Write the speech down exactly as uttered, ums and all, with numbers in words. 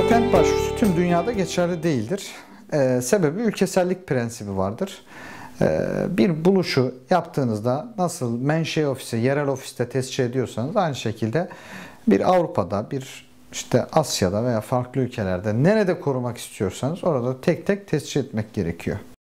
Patent başvurusu tüm dünyada geçerli değildir. Ee, sebebi ülkesellik prensibi vardır. Ee, bir buluşu yaptığınızda nasıl menşe ofisi, yerel ofiste tescil ediyorsanız aynı şekilde bir Avrupa'da, bir işte Asya'da veya farklı ülkelerde nerede korumak istiyorsanız orada tek tek tescil etmek gerekiyor.